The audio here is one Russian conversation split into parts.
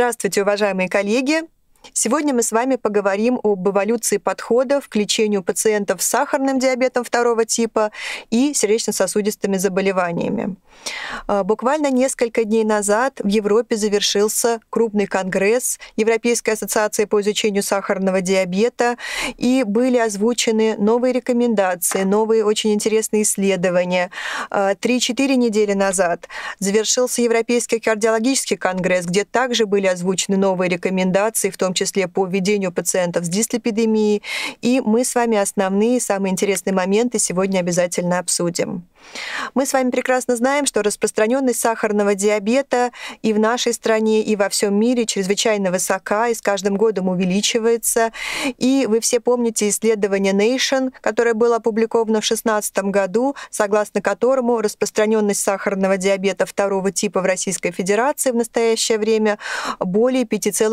Здравствуйте, уважаемые коллеги! Сегодня мы с вами поговорим об эволюции подходов к лечению пациентов с сахарным диабетом второго типа и сердечно-сосудистыми заболеваниями. Буквально несколько дней назад в Европе завершился крупный конгресс Европейской ассоциации по изучению сахарного диабета, и были озвучены новые рекомендации, новые очень интересные исследования. 3-4 недели назад завершился Европейский кардиологический конгресс, где также были озвучены новые рекомендации, в том числе по введению пациентов с дислепидемией. И мы с вами основные, самые интересные моменты сегодня обязательно обсудим. Мы с вами прекрасно знаем, что распространенность сахарного диабета и в нашей стране, и во всем мире чрезвычайно высока, и с каждым годом увеличивается. И вы все помните исследование Nation, которое было опубликовано в 2016 году, согласно которому распространенность сахарного диабета второго типа в Российской Федерации в настоящее время более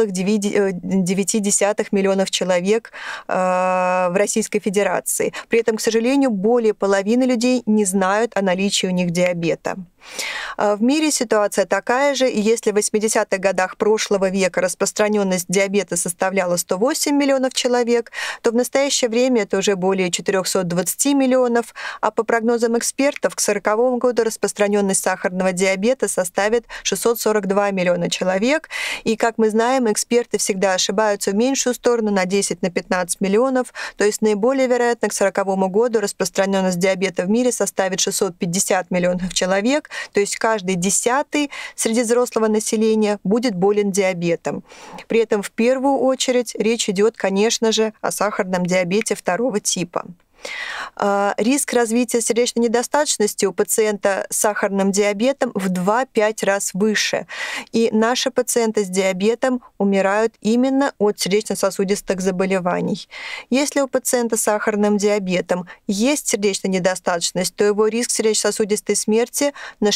5,9 миллионов человек в Российской Федерации. При этом, к сожалению, более половины людей не знают о наличии у них диабета. В мире ситуация такая же, и если в 80-х годах прошлого века распространенность диабета составляла 108 миллионов человек, то в настоящее время это уже более 420 миллионов, а по прогнозам экспертов к 1940 году распространенность сахарного диабета составит 642 миллиона человек. И, как мы знаем, эксперты всегда ошибаются в меньшую сторону, на 10-15 миллионов, то есть наиболее вероятно к 1940 году распространенность диабета в мире составит 650 миллионов человек, то есть каждый 10-й среди взрослого населения будет болен диабетом. При этом в первую очередь речь идет, конечно же, о сахарном диабете второго типа. Риск развития сердечной недостаточности у пациента с сахарным диабетом в 2-5 раз выше. И наши пациенты с диабетом умирают именно от сердечно-сосудистых заболеваний. Если у пациента с сахарным диабетом есть сердечная недостаточность, то его риск сердечно-сосудистой смерти на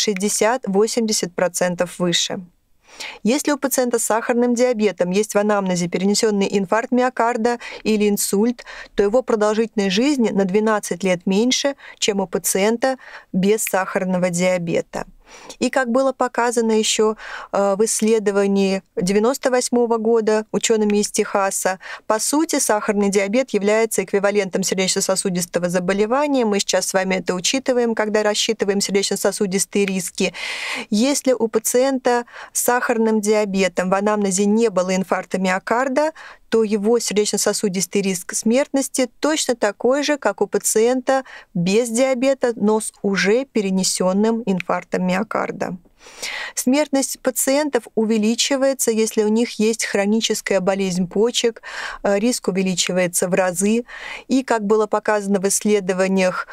60-80% выше. Если у пациента с сахарным диабетом есть в анамнезе перенесенный инфаркт миокарда или инсульт, то его продолжительность жизни на 12 лет меньше, чем у пациента без сахарного диабета. И как было показано еще в исследовании 1998 года учеными из Техаса, по сути, сахарный диабет является эквивалентом сердечно-сосудистого заболевания. Мы сейчас с вами это учитываем, когда рассчитываем сердечно-сосудистые риски. Если у пациента с сахарным диабетом в анамнезе не было инфаркта миокарда, то его сердечно-сосудистый риск смертности точно такой же, как у пациента без диабета, но с уже перенесенным инфарктом миокарда. Смертность пациентов увеличивается, если у них есть хроническая болезнь почек, риск увеличивается в разы. И, как было показано в исследованиях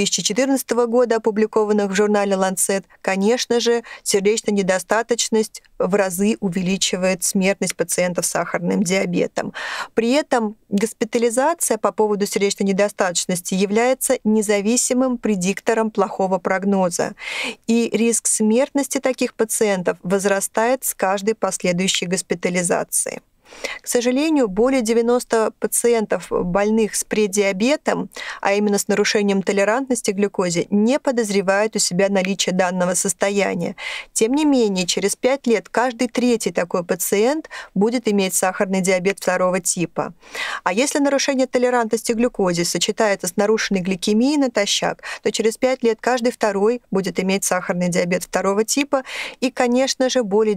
2014 года, опубликованных в журнале Lancet, конечно же, сердечная недостаточность в разы увеличивает смертность пациентов с сахарным диабетом. При этом госпитализация по поводу сердечной недостаточности является независимым предиктором плохого прогноза. И риск смертности таких пациентов возрастает с каждой последующей госпитализации. К сожалению, более 90 пациентов, больных с предиабетом, а именно с нарушением толерантности к глюкозе, не подозревают у себя наличие данного состояния. Тем не менее, через 5 лет каждый третий такой пациент будет иметь сахарный диабет второго типа. А если нарушение толерантности к глюкозе сочетается с нарушенной гликемией натощак, то через 5 лет каждый второй будет иметь сахарный диабет второго типа. И, конечно же, более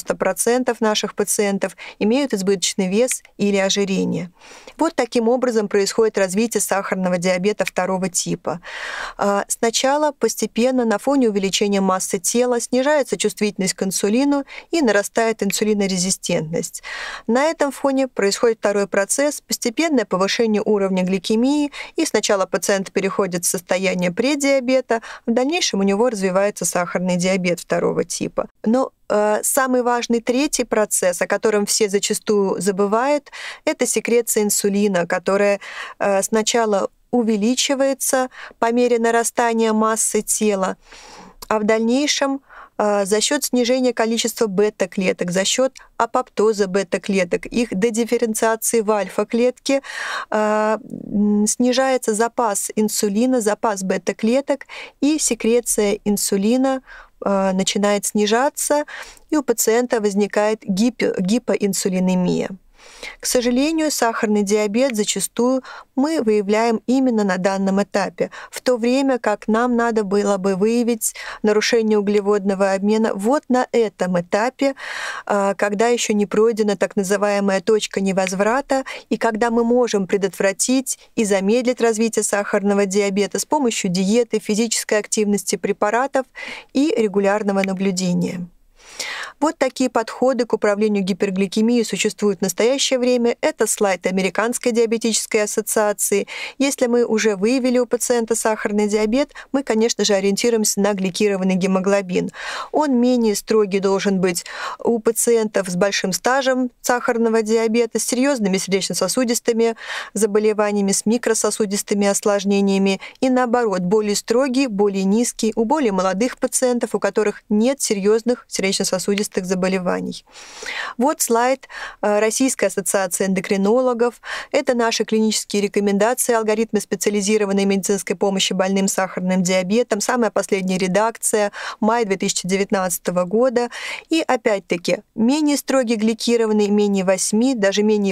90% наших пациентов имеют избыточный вес или ожирение. Вот таким образом происходит развитие сахарного диабета второго типа. Сначала постепенно на фоне увеличения массы тела снижается чувствительность к инсулину и нарастает инсулинорезистентность. На этом фоне происходит второй процесс – постепенное повышение уровня гликемии, и сначала пациент переходит в состояние предиабета, в дальнейшем у него развивается сахарный диабет второго типа. Но самый важный третий процесс, о котором все зачастую забывают, это секреция инсулина, которая сначала увеличивается по мере нарастания массы тела, а в дальнейшем за счет снижения количества бета-клеток, за счет апоптоза бета-клеток, их дедифференциации в альфа-клетки, снижается запас инсулина, запас бета-клеток, и секреция инсулина начинает снижаться, и у пациента возникает гипоинсулинемия. К сожалению, сахарный диабет зачастую мы выявляем именно на данном этапе, в то время как нам надо было бы выявить нарушение углеводного обмена вот на этом этапе, когда еще не пройдена так называемая точка невозврата, и когда мы можем предотвратить и замедлить развитие сахарного диабета с помощью диеты, физической активности, препаратов и регулярного наблюдения. Вот такие подходы к управлению гипергликемией существуют в настоящее время. Это слайд Американской диабетической ассоциации. Если мы уже выявили у пациента сахарный диабет, мы, конечно же, ориентируемся на гликированный гемоглобин. Он менее строгий должен быть у пациентов с большим стажем сахарного диабета, с серьезными сердечно-сосудистыми заболеваниями, с микрососудистыми осложнениями, и наоборот, более строгий, более низкий у более молодых пациентов, у которых нет серьезных сердечно-сосудистых заболеваний. Вот слайд Российской ассоциации эндокринологов. Это наши клинические рекомендации, алгоритмы специализированной медицинской помощи больным сахарным диабетом. Самая последняя редакция, май 2019 года. И опять-таки, менее строгий гликированный, менее 8, даже менее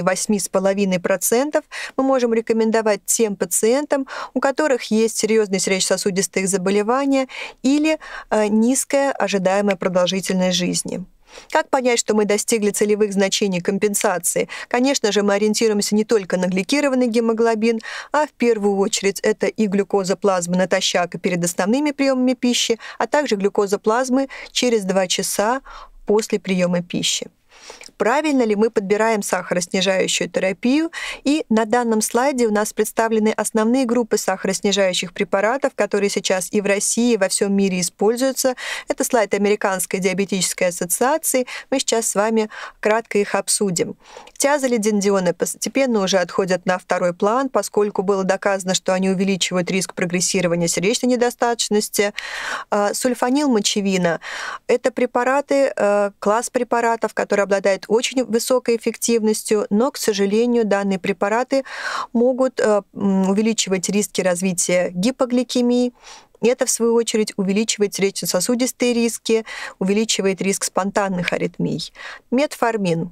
8,5% мы можем рекомендовать тем пациентам, у которых есть серьезные сердечно-сосудистые заболевания или низкая ожидаемая продолжительность жизни. Как понять, что мы достигли целевых значений компенсации? Конечно же, мы ориентируемся не только на гликированный гемоглобин, а в первую очередь это и глюкоза плазмы натощак и перед основными приемами пищи, а также глюкоза плазмы через 2 часа после приема пищи. Правильно ли мы подбираем сахароснижающую терапию? И на данном слайде у нас представлены основные группы сахароснижающих препаратов, которые сейчас и в России, и во всем мире используются. Это слайд Американской диабетической ассоциации. Мы сейчас с вами кратко их обсудим. Тиазолидиндионы постепенно уже отходят на второй план, поскольку было доказано, что они увеличивают риск прогрессирования сердечной недостаточности. Сульфанилмочевина – это препараты, класс препаратов, который обладает очень высокой эффективностью, но, к сожалению, данные препараты могут увеличивать риски развития гипогликемии. Это, в свою очередь, увеличивает сердечно-сосудистые риски, увеличивает риск спонтанных аритмий. Метформин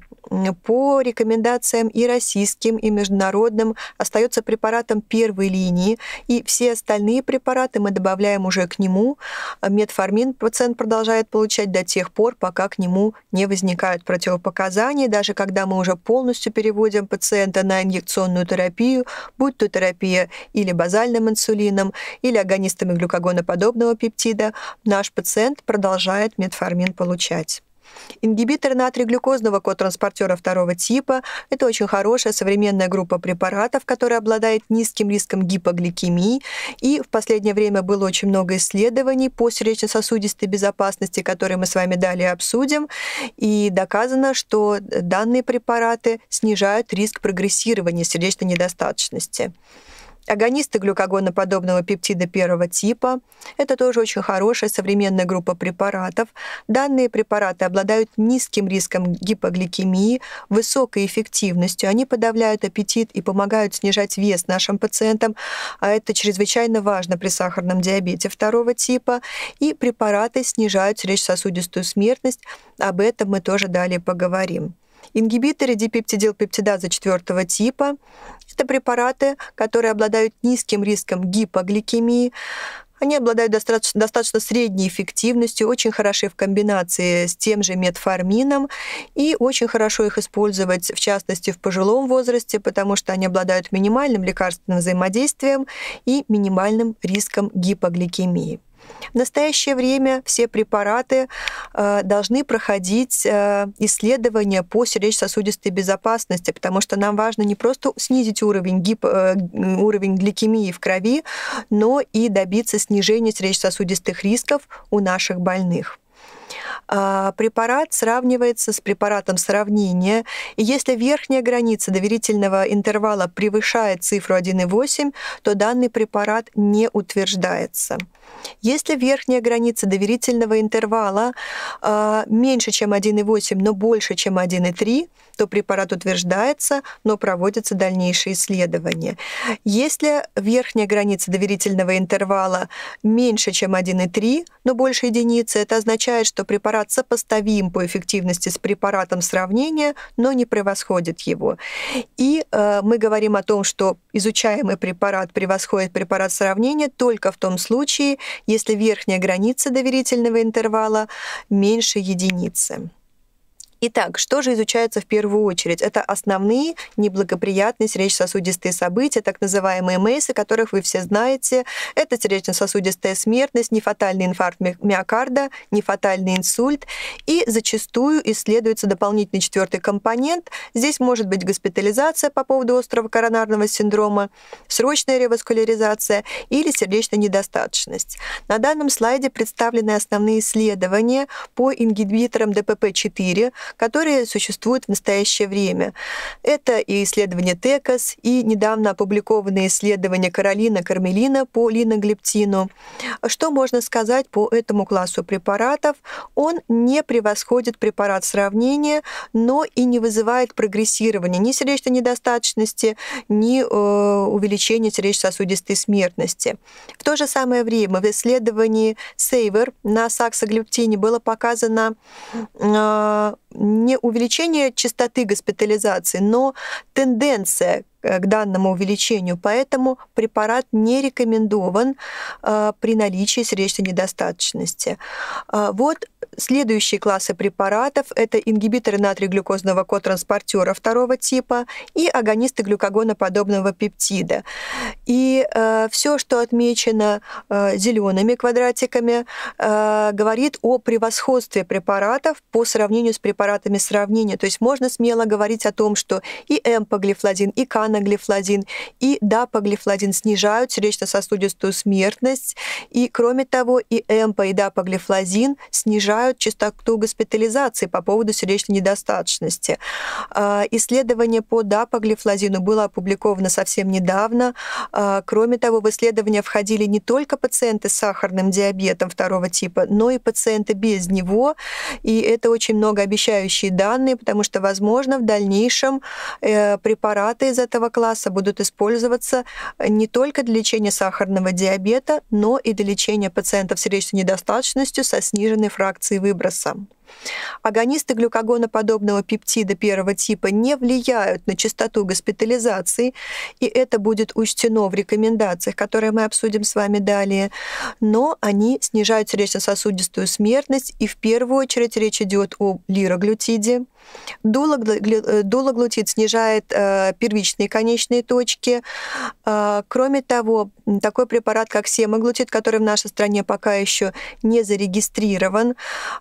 по рекомендациям и российским, и международным остается препаратом первой линии, и все остальные препараты мы добавляем уже к нему. Метформин пациент продолжает получать до тех пор, пока к нему не возникают противопоказания, даже когда мы уже полностью переводим пациента на инъекционную терапию, будь то терапия или базальным инсулином, или агонистами глюкагоноподобного пептида, наш пациент продолжает метформин получать. Ингибиторы натрий-глюкозного котранспортера второго типа – это очень хорошая современная группа препаратов, которая обладает низким риском гипогликемии. И в последнее время было очень много исследований по сердечно-сосудистой безопасности, которые мы с вами далее обсудим. И доказано, что данные препараты снижают риск прогрессирования сердечной недостаточности. Агонисты глюкагоноподобного пептида первого типа – это тоже очень хорошая современная группа препаратов. Данные препараты обладают низким риском гипогликемии, высокой эффективностью. Они подавляют аппетит и помогают снижать вес нашим пациентам, а это чрезвычайно важно при сахарном диабете второго типа. И препараты снижают сердечно-сосудистую смертность. Об этом мы тоже далее поговорим. Ингибиторы дипептидилпептидазы четвертого типа – это препараты, которые обладают низким риском гипогликемии. Они обладают достаточно средней эффективностью, очень хороши в комбинации с тем же метформином, и очень хорошо их использовать, в частности, в пожилом возрасте, потому что они обладают минимальным лекарственным взаимодействием и минимальным риском гипогликемии. В настоящее время все препараты должны проходить исследования по сердечно-сосудистой безопасности, потому что нам важно не просто снизить уровень гликемии в крови, но и добиться снижения сердечно-сосудистых рисков у наших больных. Препарат сравнивается с препаратом сравнения, и если верхняя граница доверительного интервала превышает цифру 1,8, то данный препарат не утверждается. Если верхняя граница доверительного интервала меньше, чем 1,8, но больше, чем 1,3, что препарат утверждается, но проводятся дальнейшие исследования. Если верхняя граница доверительного интервала меньше, чем 1,3, но больше единицы, это означает, что препарат сопоставим по эффективности с препаратом сравнения, но не превосходит его. И мы говорим о том, что изучаемый препарат превосходит препарат сравнения только в том случае, если верхняя граница доверительного интервала меньше единицы. Итак, что же изучается в первую очередь? Это основные неблагоприятные сердечно-сосудистые события, так называемые МЭЙСы, которых вы все знаете. Это сердечно-сосудистая смертность, нефатальный инфаркт миокарда, нефатальный инсульт. И зачастую исследуется дополнительный четвертый компонент. Здесь может быть госпитализация по поводу острого коронарного синдрома, срочная реваскуляризация или сердечная недостаточность. На данном слайде представлены основные исследования по ингибиторам ДПП-4, которые существуют в настоящее время. Это и исследования ТЭКОС, и недавно опубликованные исследования Каролина по линоглептину. Что можно сказать по этому классу препаратов? Он не превосходит препарат сравнения, но и не вызывает прогрессирования ни сердечной недостаточности, ни увеличения сердечно-сосудистой смертности. В то же самое время в исследовании SAVOR на саксоглютине было показано не увеличение частоты госпитализации, но тенденция к данному увеличению, поэтому препарат не рекомендован при наличии сердечной недостаточности. Вот следующие классы препаратов – это ингибиторы натрий-глюкозного котранспортера второго типа и агонисты глюкагоноподобного пептида. И все, что отмечено зелеными квадратиками, говорит о превосходстве препаратов по сравнению с препаратами сравнения. То есть можно смело говорить о том, что и эмпаглифлозин, и канаглифлозин, и дапаглифлозин снижают сердечно-сосудистую смертность. И кроме того, и эмпа, и дапаглифлозин снижают частоту госпитализации по поводу сердечной недостаточности. Исследование по дапаглифлозину было опубликовано совсем недавно. Кроме того, в исследования входили не только пациенты с сахарным диабетом второго типа, но и пациенты без него. И это очень многообещающие данные, потому что, возможно, в дальнейшем препараты из этого класса будут использоваться не только для лечения сахарного диабета, но и для лечения пациентов с сердечной недостаточностью со сниженной фракцией выброса. Агонисты глюкагоноподобного пептида первого типа не влияют на частоту госпитализации, и это будет учтено в рекомендациях, которые мы обсудим с вами далее, но они снижают сердечно-сосудистую смертность, и в первую очередь речь идет о лираглютиде. Дулоглутид снижает первичные конечные точки. Кроме того, такой препарат, как семаглутид, который в нашей стране пока еще не зарегистрирован,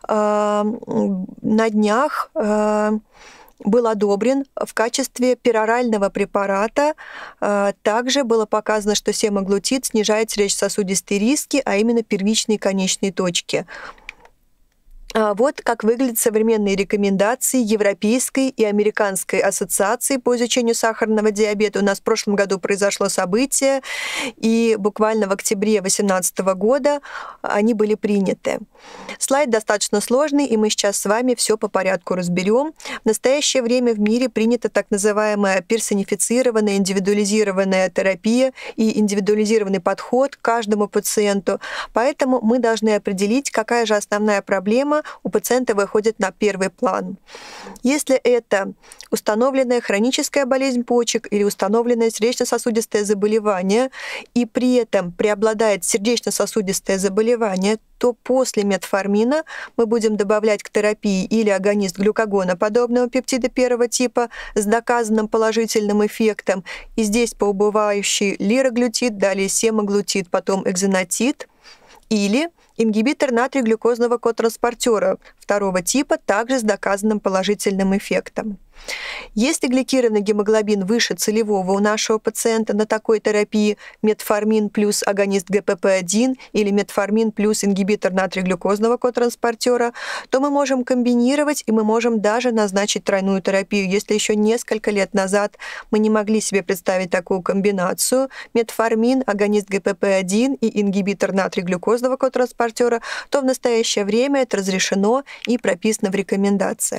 на днях был одобрен в качестве перорального препарата. Также было показано, что семаглутид снижает сердечно-сосудистые риски, а именно первичные конечные точки. Вот как выглядят современные рекомендации Европейской и Американской ассоциации по изучению сахарного диабета. У нас в прошлом году произошло событие, и буквально в октябре 2018 года они были приняты. Слайд достаточно сложный, и мы сейчас с вами все по порядку разберем. В настоящее время в мире принята так называемая персонифицированная, индивидуализированная терапия и индивидуализированный подход к каждому пациенту. Поэтому мы должны определить, какая же основная проблема у пациента выходит на первый план. Если это установленная хроническая болезнь почек или установленное сердечно-сосудистое заболевание, и при этом преобладает сердечно-сосудистое заболевание, то после метформина мы будем добавлять к терапии или агонист глюкагоноподобного пептида первого типа с доказанным положительным эффектом. И здесь поубывающий лираглютид, далее семаглутид, потом экзенотид, или ингибитор натрий-глюкозного котранспортера второго типа, также с доказанным положительным эффектом. Если гликированный гемоглобин выше целевого у нашего пациента на такой терапии метформин плюс агонист ГПП-1 или метформин плюс ингибитор натрий-глюкозного котранспортера, то мы можем комбинировать, и мы можем даже назначить тройную терапию. Если еще несколько лет назад мы не могли себе представить такую комбинацию метформин, агонист ГПП-1 и ингибитор натрий-глюкозного котранспортера, то в настоящее время это разрешено и прописано в рекомендациях.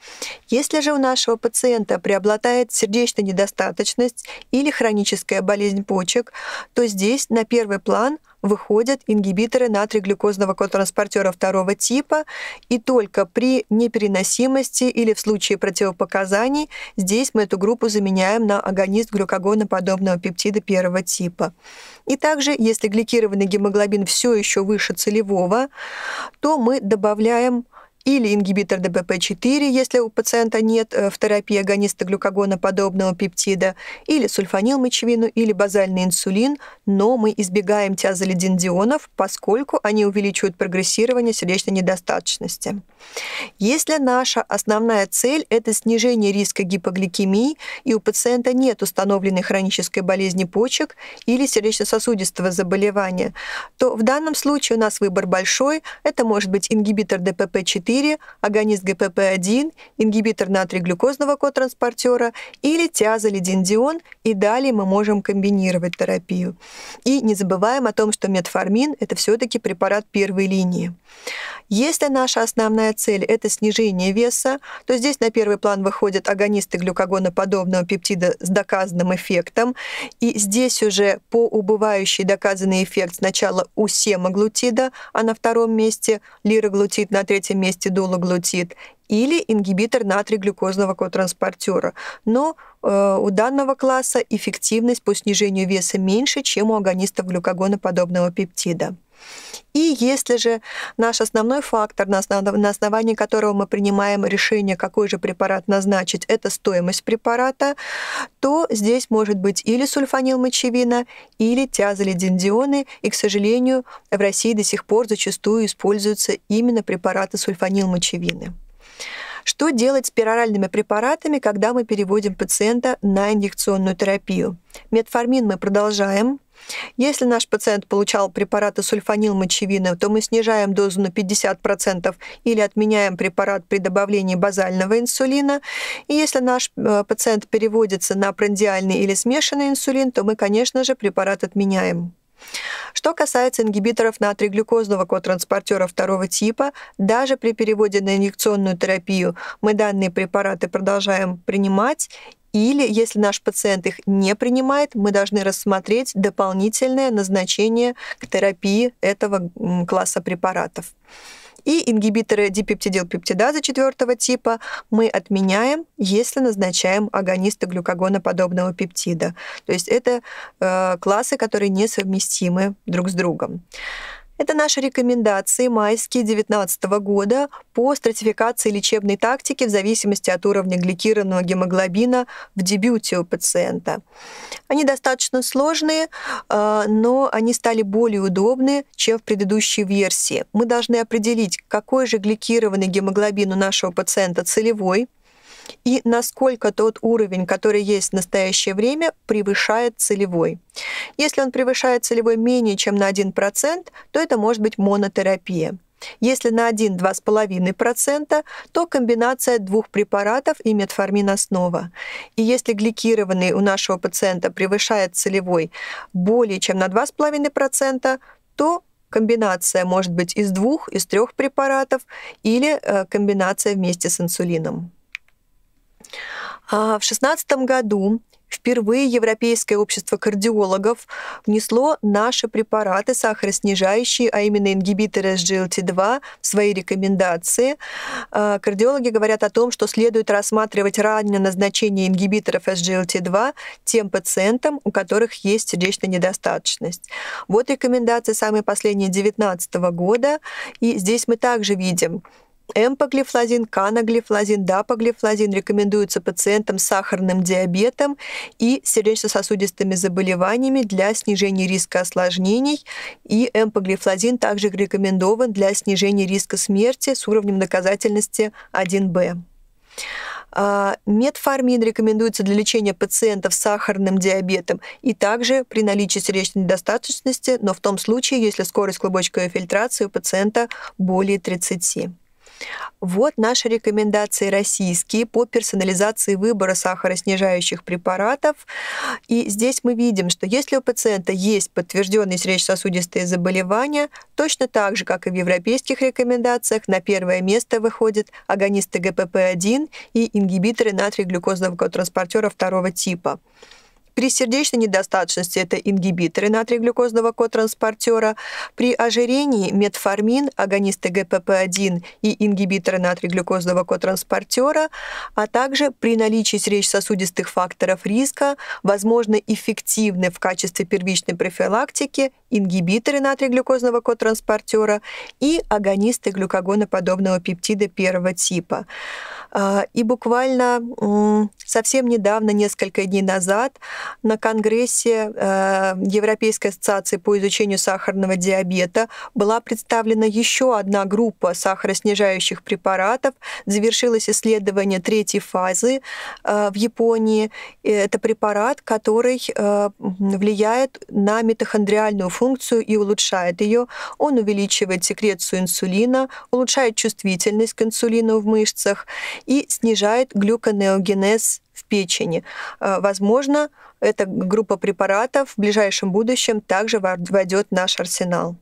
Если же у нашего пациента преобладает сердечная недостаточность или хроническая болезнь почек, то здесь на первый план выходят ингибиторы натрий-глюкозного котранспортера второго типа, и только при непереносимости или в случае противопоказаний здесь мы эту группу заменяем на агонист глюкагоноподобного пептида первого типа. И также, если гликированный гемоглобин все еще выше целевого, то мы добавляем или ингибитор ДПП-4, если у пациента нет в терапии агониста глюкагоноподобного пептида, или сульфанилмочевину, или базальный инсулин, но мы избегаем тиазолидиндионов, поскольку они увеличивают прогрессирование сердечной недостаточности. Если наша основная цель – это снижение риска гипогликемии, и у пациента нет установленной хронической болезни почек или сердечно-сосудистого заболевания, то в данном случае у нас выбор большой. Это может быть ингибитор ДПП-4, агонист ГПП-1, ингибитор натрий-глюкозного котранспортера или тиазолидиндион, и далее мы можем комбинировать терапию. И не забываем о том, что метформин – это все-таки препарат первой линии. Если наша основная цель – это снижение веса, то здесь на первый план выходят агонисты глюкагоноподобного пептида с доказанным эффектом, и здесь уже по убывающий доказанный эффект сначала у семаглутида, а на втором месте лираглутид, на третьем месте дулоглутид, или ингибитор натрий-глюкозного котранспортера. Но у данного класса эффективность по снижению веса меньше, чем у агонистов глюкагоноподобного пептида. И если же наш основной фактор, на основании которого мы принимаем решение, какой же препарат назначить, это стоимость препарата, то здесь может быть или сульфанилмочевина, или тиазолидиндионы, и, к сожалению, в России до сих пор зачастую используются именно препараты сульфанилмочевины. Что делать с пероральными препаратами, когда мы переводим пациента на инъекционную терапию? Метформин мы продолжаем. Если наш пациент получал препараты сульфанилмочевины, то мы снижаем дозу на 50% или отменяем препарат при добавлении базального инсулина. И если наш пациент переводится на прандиальный или смешанный инсулин, то мы, конечно же, препарат отменяем. Что касается ингибиторов натрий-глюкозного котранспортера второго типа, даже при переводе на инъекционную терапию мы данные препараты продолжаем принимать, или, если наш пациент их не принимает, мы должны рассмотреть дополнительное назначение к терапии этого класса препаратов. И ингибиторы дипептидилпептидазы четвертого типа мы отменяем, если назначаем агонисты глюкагоноподобного пептида. То есть это классы, которые несовместимы друг с другом. Это наши рекомендации майские 2019 года по стратификации лечебной тактики в зависимости от уровня гликированного гемоглобина в дебюте у пациента. Они достаточно сложные, но они стали более удобны, чем в предыдущей версии. Мы должны определить, какой же гликированный гемоглобин у нашего пациента целевой, и насколько тот уровень, который есть в настоящее время, превышает целевой. Если он превышает целевой менее чем на 1%, то это может быть монотерапия. Если на 1-2,5%, то комбинация двух препаратов и метформин-основа. И если гликированный у нашего пациента превышает целевой более чем на 2,5%, то комбинация может быть из 2-3 препаратов или комбинация вместе с инсулином. В 2016 году впервые Европейское общество кардиологов внесло наши препараты сахароснижающие, а именно ингибиторы SGLT2, в свои рекомендации. Кардиологи говорят о том, что следует рассматривать раннее назначение ингибиторов SGLT2 тем пациентам, у которых есть сердечная недостаточность. Вот рекомендации самые последние 2019 года, и здесь мы также видим: эмпаглифлозин, канаглифлозин, дапаглифлозин рекомендуются пациентам с сахарным диабетом и сердечно-сосудистыми заболеваниями для снижения риска осложнений. И эмпаглифлозин также рекомендован для снижения риска смерти с уровнем доказательности 1Б. Метформин рекомендуется для лечения пациентов с сахарным диабетом и также при наличии сердечной недостаточности, но в том случае, если скорость клубочковой фильтрации у пациента более 30. Вот наши рекомендации российские по персонализации выбора сахароснижающих препаратов. И здесь мы видим, что если у пациента есть подтвержденные сердечно-сосудистые заболевания, точно так же, как и в европейских рекомендациях, на первое место выходят агонисты ГПП-1 и ингибиторы натрий-глюкозного котранспортера второго типа. При сердечной недостаточности это ингибиторы натрий-глюкозного котранспортера. При ожирении метформин, агонисты ГПП-1 и ингибиторы натрий-глюкозного котранспортера, а также при наличии сердечно-сосудистых факторов риска возможно эффективны в качестве первичной профилактики ингибиторы натрий-глюкозного котранспортера и агонисты глюкагоноподобного пептида первого типа. И буквально совсем недавно, несколько дней назад, на Конгрессе Европейской ассоциации по изучению сахарного диабета была представлена еще одна группа сахароснижающих препаратов. Завершилось исследование третьей фазы в Японии. Это препарат, который влияет на митохондриальную функцию и улучшает ее. Он увеличивает секрецию инсулина, улучшает чувствительность к инсулину в мышцах и снижает глюконеогенез в печени. Возможно, эта группа препаратов в ближайшем будущем также войдет в наш арсенал.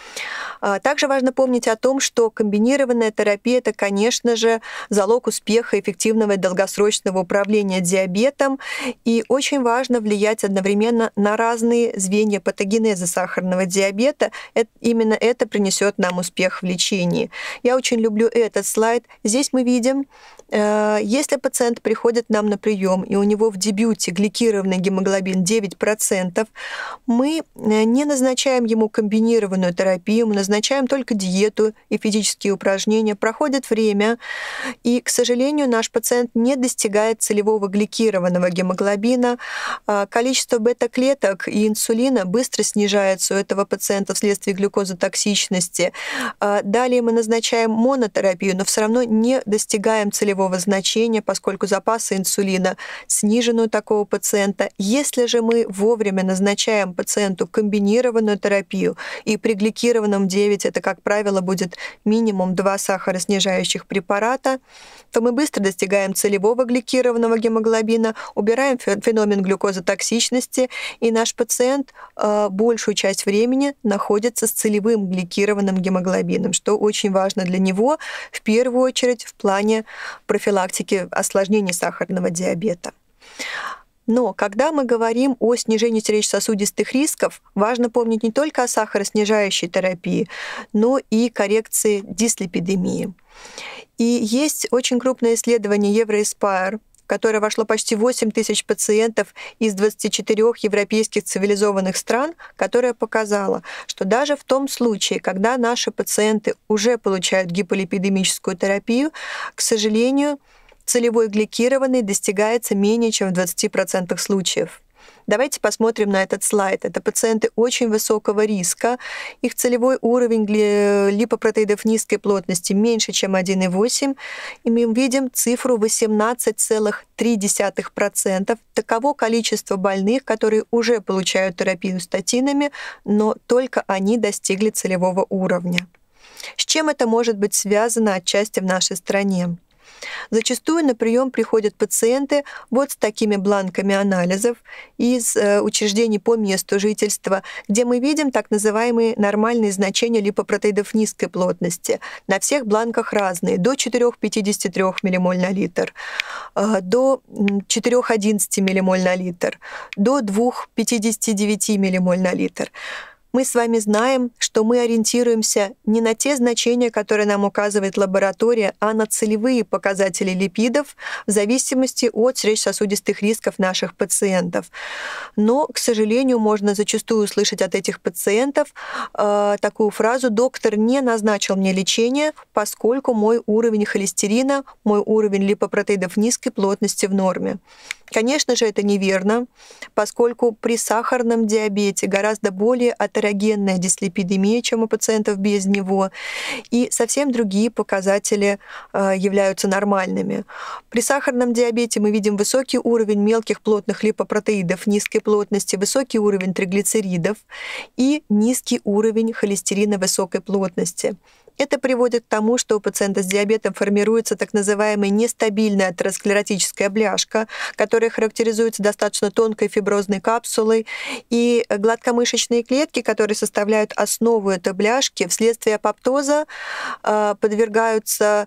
Также важно помнить о том, что комбинированная терапия – это, конечно же, залог успеха эффективного и долгосрочного управления диабетом, и очень важно влиять одновременно на разные звенья патогенеза сахарного диабета. Именно это принесет нам успех в лечении. Я очень люблю этот слайд. Здесь мы видим, если пациент приходит к нам на прием, и у него в дебюте гликированный гемоглобин 9%, мы не назначаем ему комбинированную терапию, мы назначаем только диету и физические упражнения. Проходит время, и, к сожалению, наш пациент не достигает целевого гликированного гемоглобина. Количество бета-клеток и инсулина быстро снижается у этого пациента вследствие глюкозотоксичности. Далее мы назначаем монотерапию, но все равно не достигаем целевого значения, поскольку запасы инсулина снижены у такого пациента. Если же мы вовремя назначаем пациенту комбинированную терапию, и при гликированном 9 это, как правило, будет минимум 2 сахароснижающих препарата, то мы быстро достигаем целевого гликированного гемоглобина, убираем феномен глюкозотоксичности, и наш пациент большую часть времени находится с целевым гликированным гемоглобином, что очень важно для него, в первую очередь в плане профилактики осложнений сахарного диабета. Но когда мы говорим о снижении сердечно-сосудистых рисков, важно помнить не только о сахароснижающей терапии, но и коррекции дислипидемии. И есть очень крупное исследование Евроэспайр, в которое вошло почти 8 тысяч пациентов из 24 европейских цивилизованных стран, которое показало, что даже в том случае, когда наши пациенты уже получают гиполипидемическую терапию, к сожалению, целевой гликированный достигается менее чем в 20% случаев. Давайте посмотрим на этот слайд. Это пациенты очень высокого риска. Их целевой уровень липопротеидов низкой плотности меньше, чем 1,8. И мы видим цифру 18,3%. Таково количество больных, которые уже получают терапию статинами, но только они достигли целевого уровня. С чем это может быть связано отчасти в нашей стране? Зачастую на прием приходят пациенты вот с такими бланками анализов из учреждений по месту жительства, где мы видим так называемые нормальные значения липопротеидов низкой плотности. На всех бланках разные, до 4,53 ммоль на литр, до 4,11 ммоль на литр, до 2,59 ммоль на литр. Мы с вами знаем, что мы ориентируемся не на те значения, которые нам указывает лаборатория, а на целевые показатели липидов в зависимости от сердечно-сосудистых рисков наших пациентов. Но, к сожалению, можно зачастую услышать от этих пациентов такую фразу: «Доктор не назначил мне лечение, поскольку мой уровень холестерина, мой уровень липопротеидов низкой плотности в норме». Конечно же, это неверно, поскольку при сахарном диабете гораздо более атерогенная дислипидемия, чем у пациентов без него, и совсем другие показатели являются нормальными. При сахарном диабете мы видим высокий уровень мелких плотных липопротеидов низкой плотности, высокий уровень триглицеридов и низкий уровень холестерина высокой плотности. Это приводит к тому, что у пациента с диабетом формируется так называемая нестабильная атеросклеротическая бляшка, которая характеризуется достаточно тонкой фиброзной капсулой, и гладкомышечные клетки, которые составляют основу этой бляшки, вследствие апоптоза подвергаются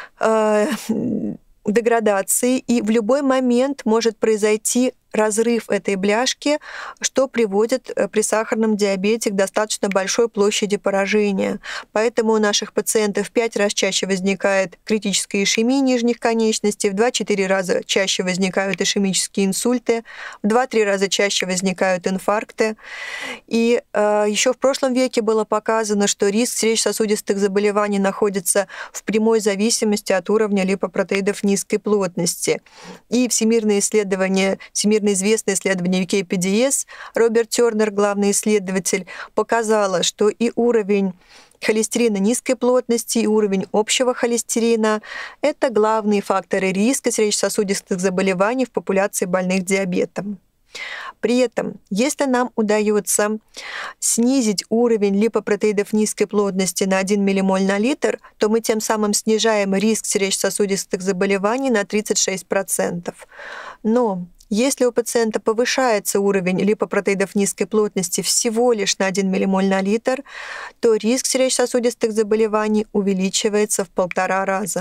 деградации, и в любой момент может произойти разрыв этой бляшки, что приводит при сахарном диабете к достаточно большой площади поражения. Поэтому у наших пациентов в 5 раз чаще возникает критическая ишемия нижних конечностей, в 2-4 раза чаще возникают ишемические инсульты, в 2-3 раза чаще возникают инфаркты. И еще в прошлом веке было показано, что риск сердечно-сосудистых заболеваний находится в прямой зависимости от уровня липопротеидов низкой плотности. И всемирное известное исследование UKPDS, Роберт Тернер, главный исследователь, показало, что и уровень холестерина низкой плотности, и уровень общего холестерина — это главные факторы риска сердечно-сосудистых заболеваний в популяции больных диабетом. При этом, если нам удается снизить уровень липопротеидов низкой плотности на 1 ммоль на литр, то мы тем самым снижаем риск сердечно-сосудистых заболеваний на 36%. Но если у пациента повышается уровень липопротеидов низкой плотности всего лишь на 1 ммоль на литр, то риск сердечно-сосудистых заболеваний увеличивается в 1,5 раза.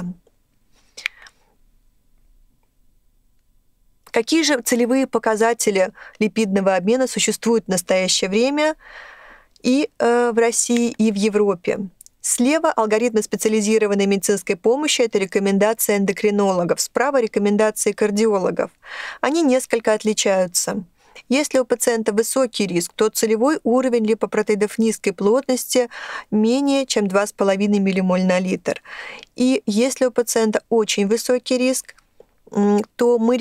Какие же целевые показатели липидного обмена существуют в настоящее время и в России, и в Европе? Слева алгоритмы специализированной медицинской помощи — это рекомендации эндокринологов, справа рекомендации кардиологов. Они несколько отличаются. Если у пациента высокий риск, то целевой уровень липопротеидов низкой плотности менее чем 2,5 ммоль на литр. И если у пациента очень высокий риск, то мы,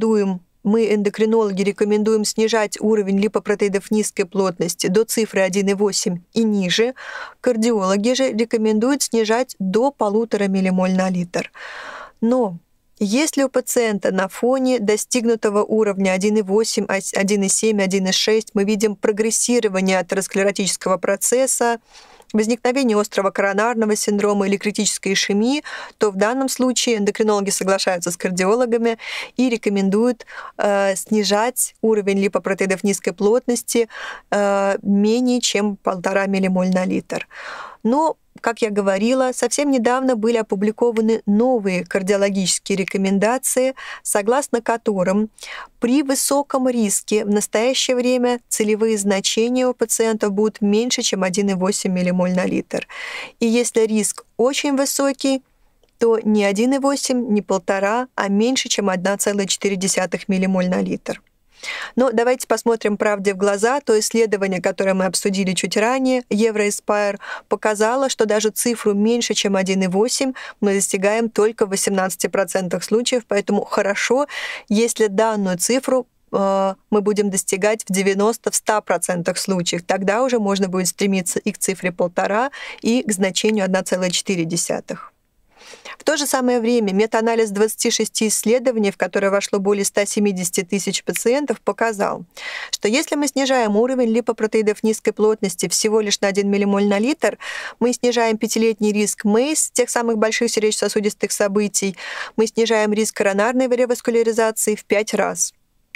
эндокринологи, рекомендуем снижать уровень липопротеидов низкой плотности до цифры 1,8 и ниже. Кардиологи же рекомендуют снижать до 1,5 ммоль на литр. Но если у пациента на фоне достигнутого уровня 1,8, 1,7, 1,6 мы видим прогрессирование атеросклеротического процесса, возникновение острого коронарного синдрома или критической ишемии, то в данном случае эндокринологи соглашаются с кардиологами и рекомендуют снижать уровень липопротеидов низкой плотности менее чем 1,5 ммоль на литр. Но, как я говорила, совсем недавно были опубликованы новые кардиологические рекомендации, согласно которым при высоком риске в настоящее время целевые значения у пациентов будут меньше, чем 1,8 ммоль на литр. И если риск очень высокий, то не 1,8, не 1,5, а меньше, чем 1,4 ммоль на литр. Но давайте посмотрим правде в глаза. То исследование, которое мы обсудили чуть ранее, EuroAspire, показало, что даже цифру меньше, чем 1,8 мы достигаем только в 18% случаев, поэтому хорошо, если данную цифру мы будем достигать в 90-100% случаев. Тогда уже можно будет стремиться и к цифре 1,5, и к значению 1,4. В то же самое время метаанализ 26 исследований, в которое вошло более 170 тысяч пациентов, показал, что если мы снижаем уровень липопротеидов низкой плотности всего лишь на 1 ммоль на литр, мы снижаем 5-летний риск МЭЙС, тех самых больших сердечно-сосудистых событий, мы снижаем риск коронарной реваскуляризации в 5 раз.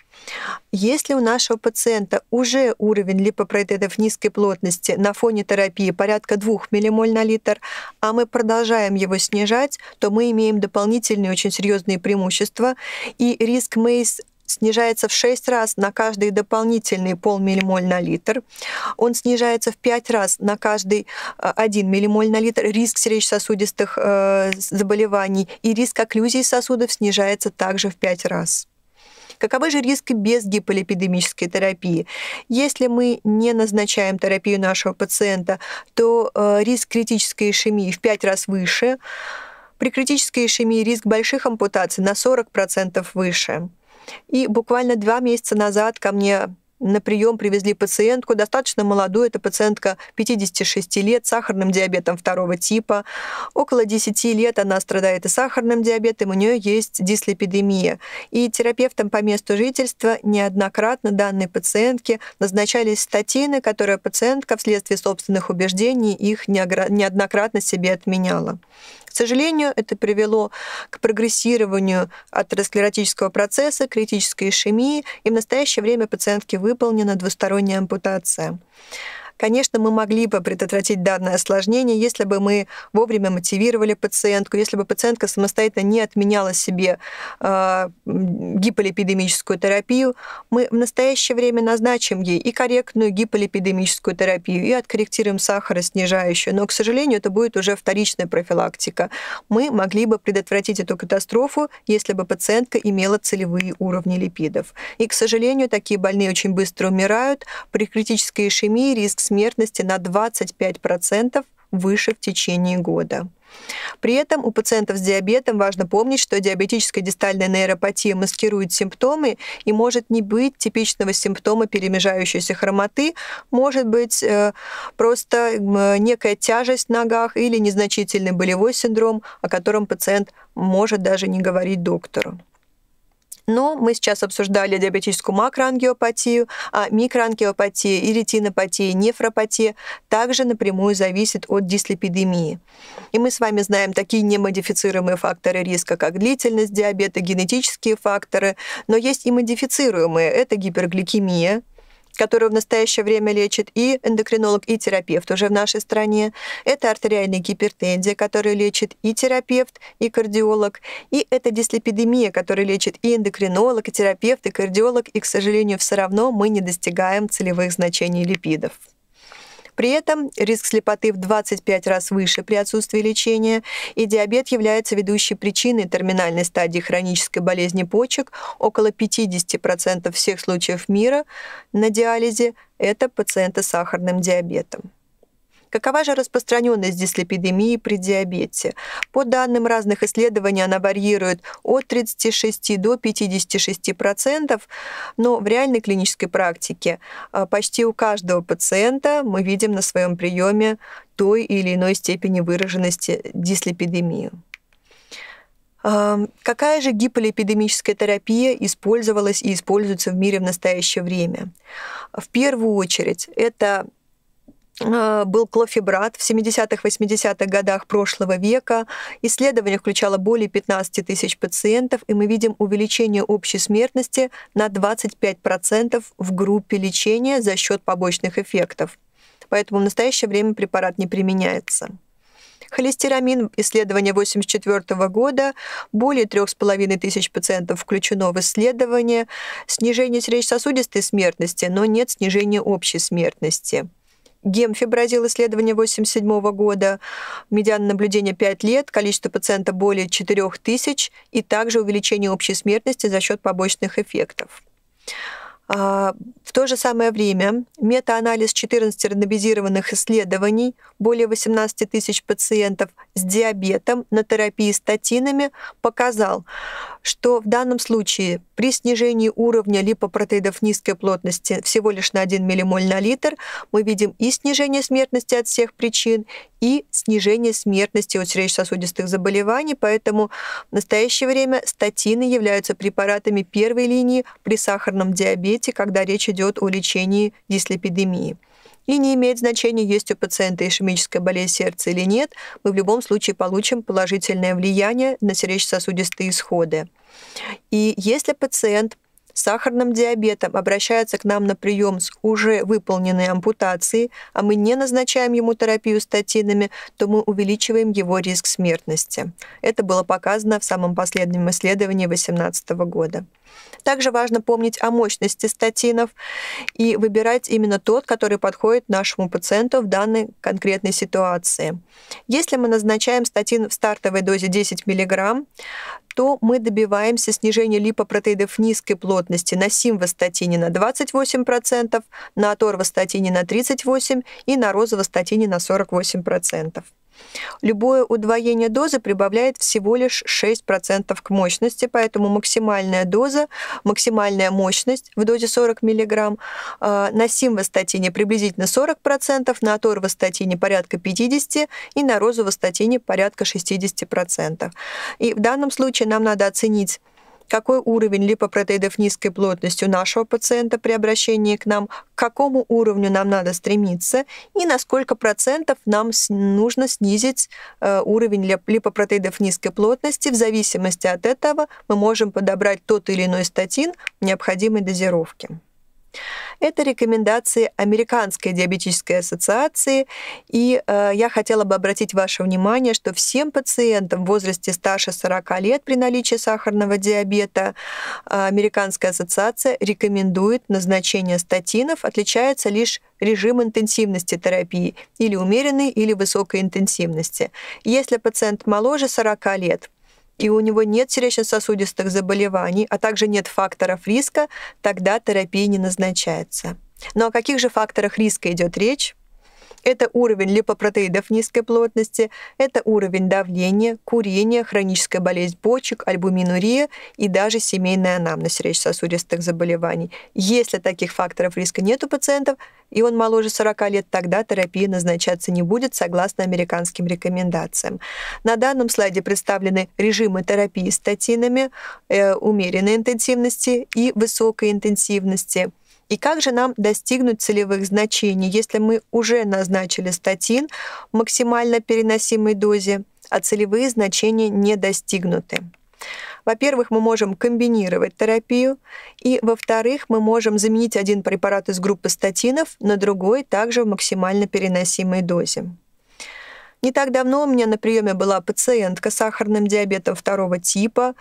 Если у нашего пациента уже уровень липопротеидов низкой плотности на фоне терапии порядка 2 ммоль на литр, а мы продолжаем его снижать, то мы имеем дополнительные очень серьезные преимущества, и риск МЭЙС снижается в 6 раз на каждый дополнительный полмиллимоль на литр. Он снижается в 5 раз на каждый 1 ммоль на литр. Риск сердечно-сосудистых заболеваний и риск окклюзии сосудов снижается также в 5 раз. Каковы же риски без гиполипидемической терапии? Если мы не назначаем терапию нашего пациента, то риск критической ишемии в 5 раз выше. При критической ишемии риск больших ампутаций на 40% выше. И буквально 2 месяца назад ко мне на прием привезли пациентку, достаточно молодую, это пациентка 56 лет, с сахарным диабетом 2 типа. Около 10 лет она страдает и сахарным диабетом, у нее есть дислепидемия. И терапевтам по месту жительства неоднократно данной пациентке назначались статины, которые пациентка вследствие собственных убеждений их неоднократно себе отменяла. К сожалению, это привело к прогрессированию атеросклеротического процесса, критической ишемии, и в настоящее время пациентке выполнена двусторонняя ампутация. Конечно, мы могли бы предотвратить данное осложнение, если бы мы вовремя мотивировали пациентку, если бы пациентка самостоятельно не отменяла себе гиполипидемическую терапию. Мы в настоящее время назначим ей и корректную гиполипидемическую терапию, и откорректируем сахароснижающую, но, к сожалению, это будет уже вторичная профилактика. Мы могли бы предотвратить эту катастрофу, если бы пациентка имела целевые уровни липидов. И, к сожалению, такие больные очень быстро умирают. При критической ишемии риск смертности на 25% выше в течение года. При этом у пациентов с диабетом важно помнить, что диабетическая дистальная нейропатия маскирует симптомы и может не быть типичного симптома перемежающейся хромоты, может быть просто некая тяжесть в ногах или незначительный болевой синдром, о котором пациент может даже не говорить доктору. Но мы сейчас обсуждали диабетическую макроангиопатию, а микроангиопатия и ретинопатия, нефропатия также напрямую зависят от дислепидемии. И мы с вами знаем такие немодифицируемые факторы риска, как длительность диабета, генетические факторы, но есть и модифицируемые. Это гипергликемия, которую в настоящее время лечит и эндокринолог, и терапевт уже в нашей стране. Это артериальная гипертензия, которую лечит и терапевт, и кардиолог. И это дислепидемия, которую лечит и эндокринолог, и терапевт, и кардиолог. И, к сожалению, все равно мы не достигаем целевых значений липидов. При этом риск слепоты в 25 раз выше при отсутствии лечения, и диабет является ведущей причиной терминальной стадии хронической болезни почек. Около 50% всех случаев мира на диализе – это пациенты с сахарным диабетом. Какова же распространенность дислепидемии при диабете? По данным разных исследований, она варьирует от 36 до 56%, но в реальной клинической практике почти у каждого пациента мы видим на своем приеме той или иной степени выраженности дислепидемию. Какая же гиполипидемическая терапия использовалась и используется в мире в настоящее время? В первую очередь, это был клофебрат в 70-х, 80-х годах прошлого века. Исследование включало более 15 тысяч пациентов, и мы видим увеличение общей смертности на 25% в группе лечения за счет побочных эффектов. Поэтому в настоящее время препарат не применяется. Холестерамин, исследование 1984 года, более 3500 пациентов включено в исследование. Снижение сердечно-сосудистой смертности, но нет снижения общей смертности. Гемфибразил, исследование 1987 года, медиана наблюдения 5 лет, количество пациентов более 4000 и также увеличение общей смертности за счет побочных эффектов. В то же самое время метаанализ 14 рандомизированных исследований, более 18 тысяч пациентов с диабетом на терапии статинами показал, что в данном случае при снижении уровня липопротеидов низкой плотности всего лишь на 1 миллимоль на литр мы видим и снижение смертности от всех причин, и снижение смертности от сердечно-сосудистых заболеваний. Поэтому в настоящее время статины являются препаратами первой линии при сахарном диабете, когда речь идет о лечении дислепидемии. И не имеет значения, есть у пациента ишемическая болезнь сердца или нет, мы в любом случае получим положительное влияние на сердечно-сосудистые исходы. И если пациент с сахарным диабетом обращается к нам на прием с уже выполненной ампутацией, а мы не назначаем ему терапию статинами, то мы увеличиваем его риск смертности. Это было показано в самом последнем исследовании 2018 года. Также важно помнить о мощности статинов и выбирать именно тот, который подходит нашему пациенту в данной конкретной ситуации. Если мы назначаем статин в стартовой дозе 10 мг, то мы добиваемся снижения липопротеидов низкой плотности на симвастатине на 28%, на аторвастатине на 38% и на розовастатине на 48%. Любое удвоение дозы прибавляет всего лишь 6% к мощности, поэтому максимальная доза, максимальная мощность в дозе 40 мг на симвастатине приблизительно 40%, на аторвастатине порядка 50% и на розувастатине порядка 60%. И в данном случае нам надо оценить, какой уровень липопротеидов низкой плотности у нашего пациента при обращении к нам, к какому уровню нам надо стремиться и на сколько процентов нам нужно снизить уровень липопротеидов низкой плотности. В зависимости от этого мы можем подобрать тот или иной статин в необходимой дозировке. Это рекомендации Американской диабетической ассоциации, и я хотела бы обратить ваше внимание, что всем пациентам в возрасте старше 40 лет при наличии сахарного диабета Американская ассоциация рекомендует назначение статинов. Отличается лишь режим интенсивности терапии, или умеренной, или высокой интенсивности. Если пациент моложе 40 лет, и у него нет сердечно-сосудистых заболеваний, а также нет факторов риска, тогда терапия не назначается. Но о каких же факторах риска идет речь? Это уровень липопротеидов низкой плотности, это уровень давления, курение, хроническая болезнь почек, альбуминурия и даже семейный анамнез сердечно-сосудистых заболеваний. Если таких факторов риска нет у пациентов, и он моложе 40 лет, тогда терапия назначаться не будет согласно американским рекомендациям. На данном слайде представлены режимы терапии статинами умеренной интенсивности и высокой интенсивности. И как же нам достигнуть целевых значений, если мы уже назначили статин в максимально переносимой дозе, а целевые значения не достигнуты? Во-первых, мы можем комбинировать терапию, и, во-вторых, мы можем заменить один препарат из группы статинов на другой, также в максимально переносимой дозе. Не так давно у меня на приеме была пациентка с сахарным диабетом 2 типа,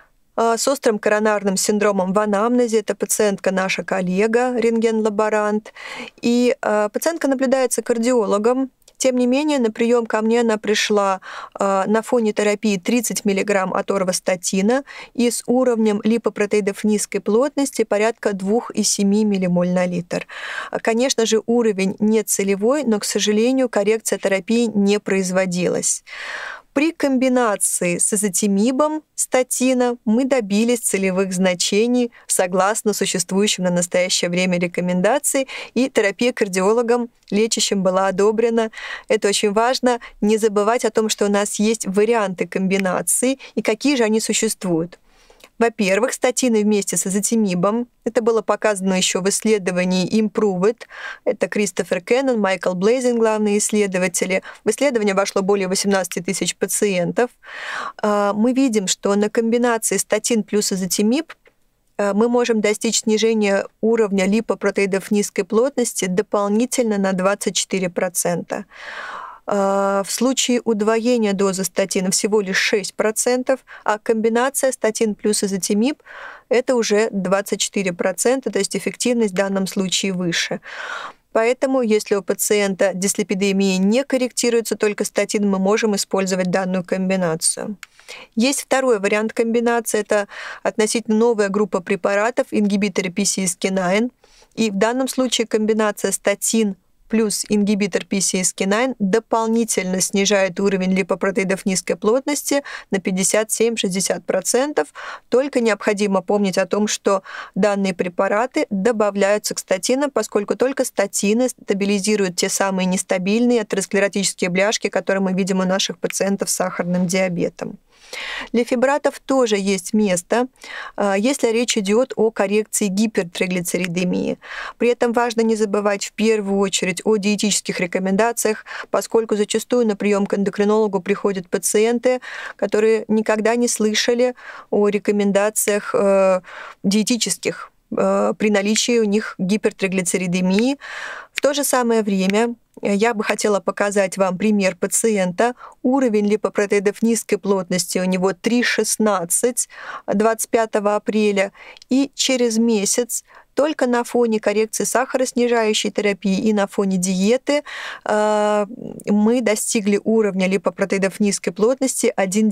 с острым коронарным синдромом в анамнезе. Это пациентка наша коллега, рентген-лаборант. И пациентка наблюдается кардиологом. Тем не менее, на прием ко мне она пришла на фоне терапии 30 мг аторвастатина и с уровнем липопротеидов низкой плотности порядка 2,7 ммоль на литр. Конечно же, уровень не целевой, но, к сожалению, коррекция терапии не производилась. При комбинации с эзотимибом статина мы добились целевых значений согласно существующим на настоящее время рекомендациям, и терапия кардиологом лечащим была одобрена. Это очень важно. Не забывать о том, что у нас есть варианты комбинаций и какие же они существуют. Во-первых, статины вместе с эзотимибом. Это было показано еще в исследовании Improve It. Это Кристофер Кеннон, Майкл Блейзин, главные исследователи. В исследование вошло более 18 тысяч пациентов. Мы видим, что на комбинации статин плюс эзотимиб мы можем достичь снижения уровня липопротеидов низкой плотности дополнительно на 24%. В случае удвоения дозы статина всего лишь 6%, а комбинация статин плюс эзотимиб – это уже 24%, то есть эффективность в данном случае выше. Поэтому, если у пациента дислипидемия не корректируется только статин, мы можем использовать данную комбинацию. Есть второй вариант комбинации – это относительно новая группа препаратов, ингибиторы PCSK9. И в данном случае комбинация статин плюс ингибитор PCSK9 дополнительно снижает уровень липопротеидов низкой плотности на 57-60%. Только необходимо помнить о том, что данные препараты добавляются к статинам, поскольку только статины стабилизируют те самые нестабильные атеросклеротические бляшки, которые мы видим у наших пациентов с сахарным диабетом. Для фибратов тоже есть место, если речь идет о коррекции гипертриглицеридемии. При этом важно не забывать в первую очередь о диетических рекомендациях, поскольку зачастую на прием к эндокринологу приходят пациенты, которые никогда не слышали о рекомендациях диетических при наличии у них гипертриглицеридемии. В то же самое время я бы хотела показать вам пример пациента. Уровень липопротеидов низкой плотности у него 3,16 25 апреля, и через месяц только на фоне коррекции сахароснижающей терапии и на фоне диеты мы достигли уровня липопротеидов низкой плотности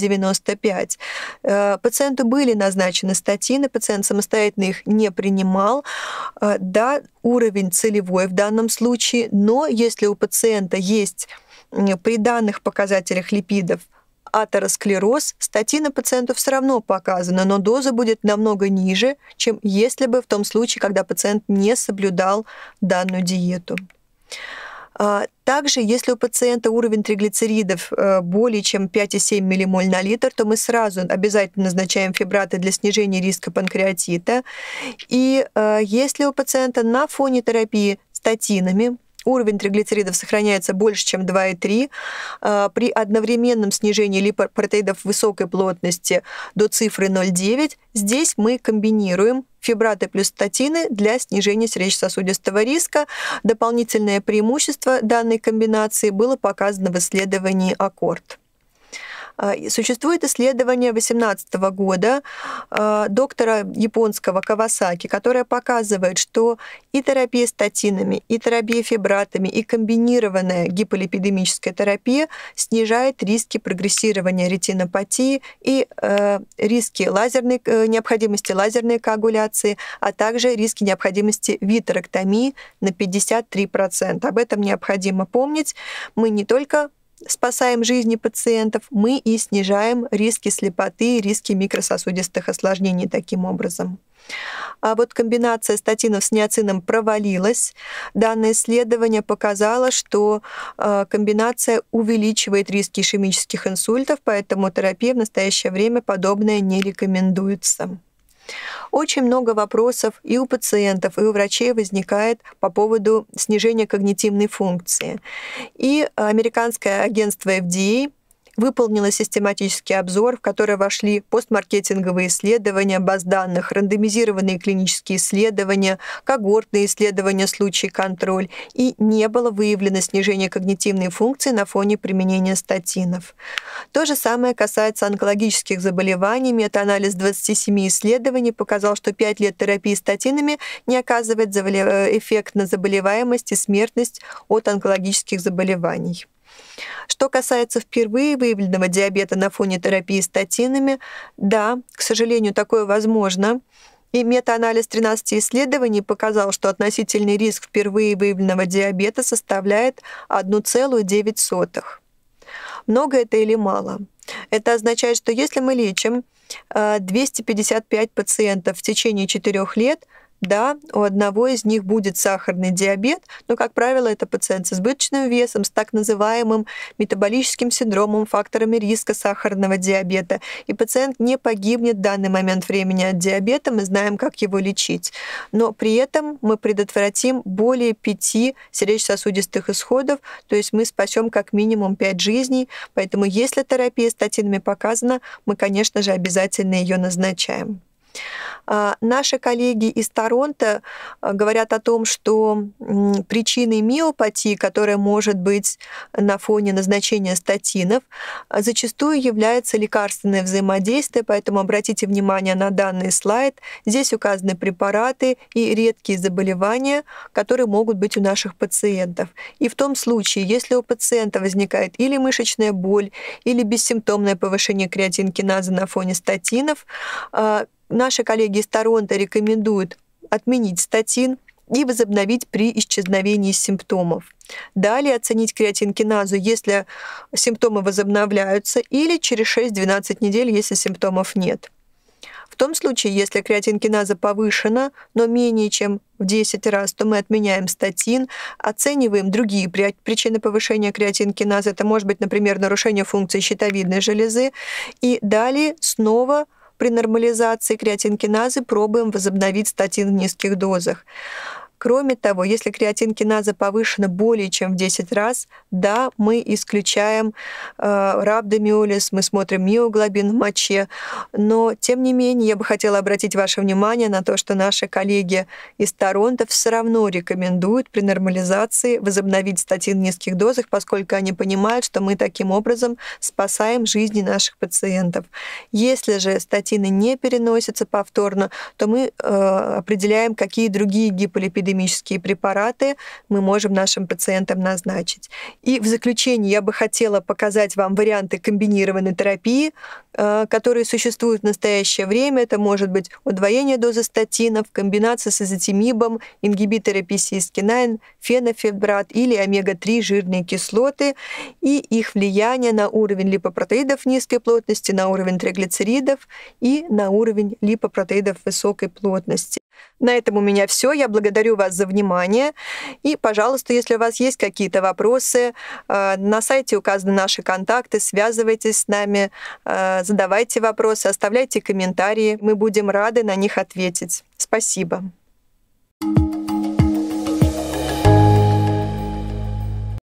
1,95. Пациенту были назначены статины, пациент самостоятельно их не принимал. Да, уровень целевой в данном случае, но если у у пациента есть при данных показателях липидов атеросклероз, статины пациенту все равно показаны, но доза будет намного ниже, чем если бы в том случае, когда пациент не соблюдал данную диету. Также, если у пациента уровень триглицеридов более чем 5,7 ммоль на литр, то мы сразу обязательно назначаем фибраты для снижения риска панкреатита. И если у пациента на фоне терапии статинами уровень триглицеридов сохраняется больше, чем 2,3, при одновременном снижении липопротеидов высокой плотности до цифры 0,9, здесь мы комбинируем фибраты плюс статины для снижения сердечно-сосудистого риска. Дополнительное преимущество данной комбинации было показано в исследовании АККОРД. Существует исследование 2018 года доктора японского Кавасаки, которое показывает, что и терапия статинами, и терапия фибратами, и комбинированная гиполипидемическая терапия снижает риски прогрессирования ретинопатии и риски необходимости лазерной коагуляции, а также риски необходимости витерэктомии на 53%. Об этом необходимо помнить. Мы не только спасаем жизни пациентов, мы и снижаем риски слепоты, риски микрососудистых осложнений таким образом. А вот комбинация статинов с ниацином провалилась. Данное исследование показало, что комбинация увеличивает риски ишемических инсультов, поэтому терапия в настоящее время подобная не рекомендуется. Очень много вопросов и у пациентов, и у врачей возникает по поводу снижения когнитивной функции. И американское агентство FDA выполнила систематический обзор, в который вошли постмаркетинговые исследования, баз данных, рандомизированные клинические исследования, когортные исследования, случаи контроль, и не было выявлено снижение когнитивной функции на фоне применения статинов. То же самое касается онкологических заболеваний. Метаанализ 27 исследований показал, что 5 лет терапии статинами не оказывает эффект на заболеваемость и смертность от онкологических заболеваний. Что касается впервые выявленного диабета на фоне терапии статинами, да, к сожалению, такое возможно. И метаанализ 13 исследований показал, что относительный риск впервые выявленного диабета составляет 1,9. Много это или мало? Это означает, что если мы лечим 255 пациентов в течение 4 лет, да, у одного из них будет сахарный диабет, но, как правило, это пациент с избыточным весом, с так называемым метаболическим синдромом, факторами риска сахарного диабета. И пациент не погибнет в данный момент времени от диабета, мы знаем, как его лечить. Но при этом мы предотвратим более 5 сердечно-сосудистых исходов, то есть мы спасем как минимум 5 жизней. Поэтому если терапия статинами показана, мы, конечно же, обязательно ее назначаем. Наши коллеги из Торонто говорят о том, что причиной миопатии, которая может быть на фоне назначения статинов, зачастую является лекарственное взаимодействие, поэтому обратите внимание на данный слайд. Здесь указаны препараты и редкие заболевания, которые могут быть у наших пациентов. И в том случае, если у пациента возникает или мышечная боль, или бессимптомное повышение креатинкиназы на фоне статинов, наши коллеги из Торонто рекомендуют отменить статин и возобновить при исчезновении симптомов. Далее оценить креатинкиназу, если симптомы возобновляются, или через 6-12 недель, если симптомов нет. В том случае, если креатинкиназа повышена, но менее чем в 10 раз, то мы отменяем статин, оцениваем другие причины повышения креатинкиназы. Это может быть, например, нарушение функции щитовидной железы. И далее снова при нормализации креатинкиназы пробуем возобновить статин в низких дозах. Кроме того, если креатинкиназа повышена более чем в 10 раз, да, мы исключаем рhabdomyolysis, мы смотрим миоглобин в моче, но тем не менее я бы хотела обратить ваше внимание на то, что наши коллеги из Торонто все равно рекомендуют при нормализации возобновить статин в низких дозах, поскольку они понимают, что мы таким образом спасаем жизни наших пациентов. Если же статины не переносятся повторно, то мы определяем, какие другие гиполипидемические антигликемические препараты мы можем нашим пациентам назначить. И в заключение я бы хотела показать вам варианты комбинированной терапии, которые существуют в настоящее время. Это может быть удвоение дозы статинов, комбинация с эзотимибом, ингибиторы PCSK9, фенофибрат или омега-3 жирные кислоты и их влияние на уровень липопротеидов низкой плотности, на уровень триглицеридов и на уровень липопротеидов высокой плотности. На этом у меня все. Я благодарю вас за внимание. И, пожалуйста, если у вас есть какие-то вопросы, на сайте указаны наши контакты, связывайтесь с нами, задавайте вопросы, оставляйте комментарии. Мы будем рады на них ответить. Спасибо.